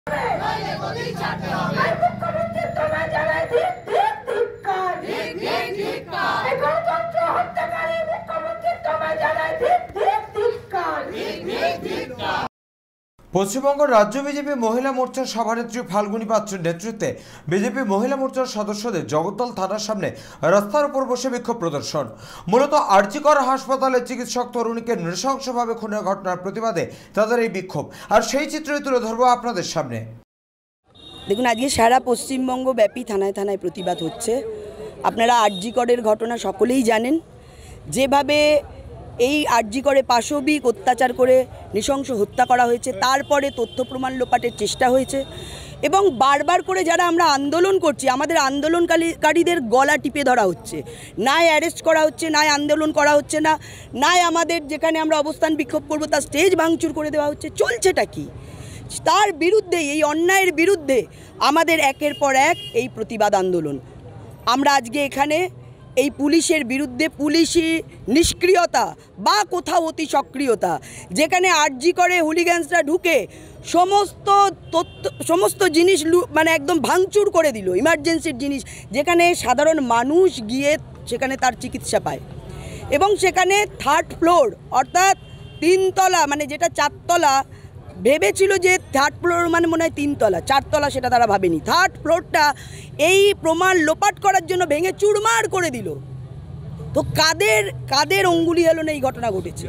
পশ্চিমবঙ্গ রাজ্য বিজেপি মহিলা মোর্চার সভানেত্রী ফাল্গুনী পাত্রের নেতৃত্বে বিজেপি মহিলা মোর্চার সদস্যদের জগদ্দল থানার সামনে রাস্তার উপর বসে বিক্ষোভ প্রদর্শন। মূলত আরজিকর হাসপাতালে চিকিৎসক তরুণীকে নৃশংসভাবে খুনের ঘটনার প্রতিবাদে তাদের এই বিক্ষোভ, আর সেই চিত্রই তুলে ধরবো আপনাদের সামনে। দেখুন, আজকে সারা পশ্চিমবঙ্গ ব্যাপী থানায় থানায় প্রতিবাদ হচ্ছে। আপনারা আরজিকরের ঘটনা সকলেই জানেন, যেভাবে এই আরজিকরে পাশবিক অত্যাচার করে নৃশংস হত্যা করা হয়েছে, তারপরে তথ্য প্রমাণ লোপাটের চেষ্টা হয়েছে এবং বারবার করে যারা আমরা আন্দোলন করছি, আমাদের আন্দোলনকারীদের গলা টিপে ধরা হচ্ছে, নাই অ্যারেস্ট করা হচ্ছে, নাই আন্দোলন করা হচ্ছে না, নাই আমাদের যেখানে আমরা অবস্থান বিক্ষোভ করবো তার স্টেজ ভাঙচুর করে দেওয়া হচ্ছে। চলছেটা কি? তার বিরুদ্ধে, এই অন্যায়ের বিরুদ্ধে আমাদের একের পর এক এই প্রতিবাদ আন্দোলন। আমরা আজকে এখানে এই পুলিশের বিরুদ্ধে, পুলিশি নিষ্ক্রিয়তা বা কোথাও অতি সক্রিয়তা, যেখানে আরজিকরে হুলিগ্যান্সরা ঢুকে সমস্ত জিনিস মানে একদম ভাঙচুর করে দিল, ইমার্জেন্সির জিনিস, যেখানে সাধারণ মানুষ গিয়ে সেখানে তার চিকিৎসা পায়। এবং সেখানে 3rd ফ্লোর অর্থাৎ 3 তলা, মানে যেটা 4 তলা ভেবেছিল যে 3rd ফ্লোর মানে মনে হয় 3 তলা, 4 তলা সেটা তারা ভাবেনি। 3rd ফ্লোরটা এই প্রমাণ লোপাট করার জন্য ভেঙে চুরমার করে দিল। তো কাদের অঙ্গুলি হলো না এই ঘটনা ঘটেছে?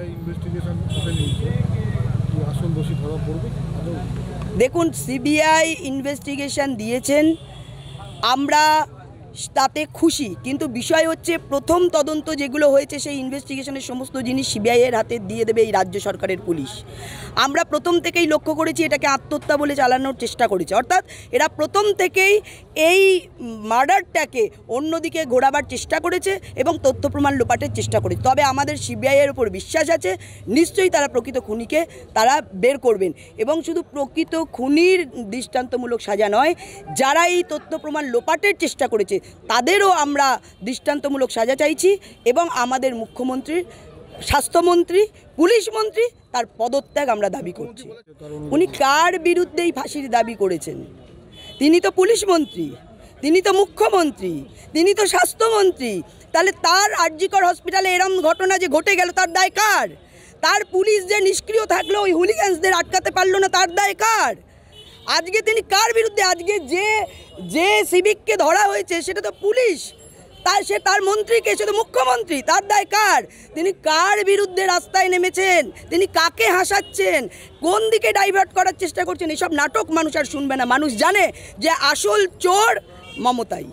দেখুন, সিবিআই ইনভেস্টিগেশন দিয়েছেন, আমরা তাতে খুশি, কিন্তু বিষয় হচ্ছে প্রথম তদন্ত যেগুলো হয়েছে সেই ইনভেস্টিগেশনের সমস্ত জিনিস সিবিআইয়ের হাতে দিয়ে দেবে এই রাজ্য সরকারের পুলিশ। আমরা প্রথম থেকেই লক্ষ্য করেছি এটাকে আত্মহত্যা বলে চালানোর চেষ্টা করেছে, অর্থাৎ এরা প্রথম থেকেই এই মার্ডারটাকে অন্যদিকে ঘোরাবার চেষ্টা করেছে এবং তথ্য প্রমাণ লোপাটের চেষ্টা করেছে। তবে আমাদের সিবিআইয়ের উপর বিশ্বাস আছে, নিশ্চয়ই তারা প্রকৃত খুনিকে তারা বের করবেন। এবং শুধু প্রকৃত খুনির দৃষ্টান্তমূলক সাজা নয়, যারা এই তথ্য প্রমাণ লোপাটের চেষ্টা করেছে তাদেরও আমরা দৃষ্টান্তমূলক সাজা চাইছি এবং আমাদের মুখ্যমন্ত্রী, স্বাস্থ্যমন্ত্রী, পুলিশ মন্ত্রী তার পদত্যাগ আমরা দাবি করছি। উনি কার বিরুদ্ধেই ফাঁসির দাবি করেছেন? তিনি তো পুলিশ মন্ত্রী, তিনি তো মুখ্যমন্ত্রী, তিনি তো স্বাস্থ্যমন্ত্রী। তাহলে তার আরজিকর হসপিটালে এরম ঘটনা যে ঘটে গেল তার দায় কার? তার পুলিশ যে নিষ্ক্রিয় থাকলো, ওই হুলিগ্যান্সদের আটকাতে পারলো না, তার দায় কার? আজকে তিনি কার বিরুদ্ধে, আজকে যে সিভিককে ধরা হয়েছে সেটা তো পুলিশ, তার মন্ত্রীকে, সে তো মুখ্যমন্ত্রী, তার দায় কার? তিনি কার বিরুদ্ধে রাস্তায় নেমেছেন? তিনি কাকে হাসাচ্ছেন? কোন দিকে ডাইভার্ট করার চেষ্টা করছেন? এসব নাটক মানুষ আর শুনবে না। মানুষ জানে যে আসল চোর মমতাই।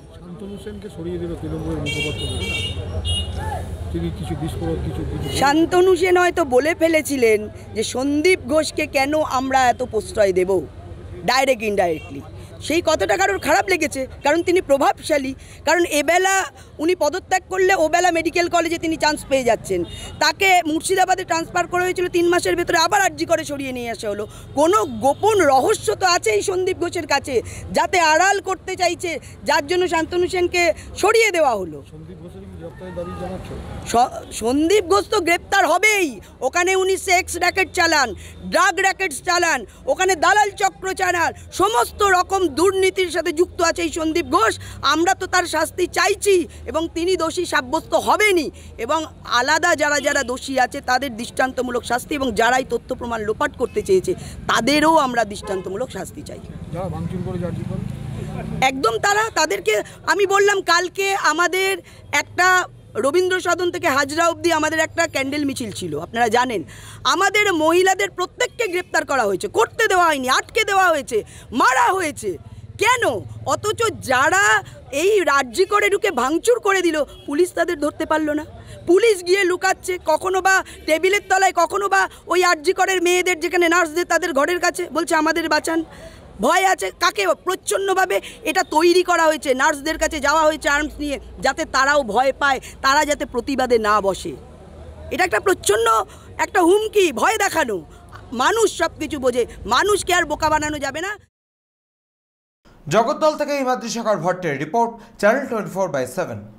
শান্তনু সেন হয়তো বলে ফেলেছিলেন যে সন্দীপ ঘোষকে কেন আমরা এত প্রশ্রয় দেব, ডাইরেক্ট ইনডাইরেক্টলি। সেই কথাটা কারোর খারাপ লেগেছে, কারণ তিনি প্রভাবশালী, কারণ এবেলা উনি পদত্যাগ করলে ওবেলা মেডিকেল কলেজে তিনি চান্স পেয়ে যাচ্ছেন। তাকে মুর্শিদাবাদে ট্রান্সফার করা হয়েছিল, 3 মাসের ভেতরে আবার আরজিকরে সরিয়ে নিয়ে আসা হলো। কোনো গোপন রহস্য তো আছে এই সন্দীপ ঘোষের কাছে, যাতে আড়াল করতে চাইছে, যার জন্য শান্তনু সেনকে সরিয়ে দেওয়া হলো। সন্দীপ ঘোষ তো গ্রেপ্তার হবেই। ওখানে উনি সেক্স র্যাকেট চালান, ড্রাগ র্যাকেটস চালান, ওখানে দালাল চক্র চালান, সমস্ত রকম দুর্নীতির সাথে যুক্ত আছে এই সন্দীপ ঘোষ। আমরা তো তার শাস্তি চাইছি এবং তিনি দোষী সাব্যস্ত হবেনই, এবং আলাদা যারা দোষী আছে তাদের দৃষ্টান্তমূলক শাস্তি, এবং যারাই তথ্য প্রমাণ লোপাট করতে চেয়েছে তাদেরও আমরা দৃষ্টান্তমূলক শাস্তি চাই। একদম তাদেরকে আমি বললাম, কালকে আমাদের একটা রবীন্দ্র সদন থেকে হাজরা অবধি আমাদের একটা ক্যান্ডেল মিছিল ছিল, আপনারা জানেন। আমাদের মহিলাদের প্রত্যেককে গ্রেপ্তার করা হয়েছে, করতে দেওয়া হয়নি, আটকে দেওয়া হয়েছে, মারা হয়েছে। কেন? অথচ যারা এই আরজিকরে ঢুকে ভাঙচুর করে দিল, পুলিশ তাদের ধরতে পারলো না। পুলিশ গিয়ে লুকাচ্ছে, কখনো বা টেবিলের তলায়, কখনো বা ওই আরজিকরের মেয়েদের যেখানে নার্সদের তাদের ঘরের কাছে, বলছে আমাদের বাঁচান। ভয় আছে কাকে? প্রচ্ছন্নভাবে এটা তৈরি করা হয়েছে, নার্সদের কাছে যাওয়া হয়েছে আর্মস নিয়ে, যাতে তারাও ভয় পায়, তারা যাতে প্রতিবাদে না বসে। এটা একটা প্রচ্ছন্ন একটা হুমকি, ভয় দেখানো। মানুষ সব কিছু বোঝে, মানুষকে আর বোকা বানানো যাবে না। জগদ্দল থেকে হিমাদ্রি শেখর ভট্টের রিপোর্ট, চ্যানেল 24/7।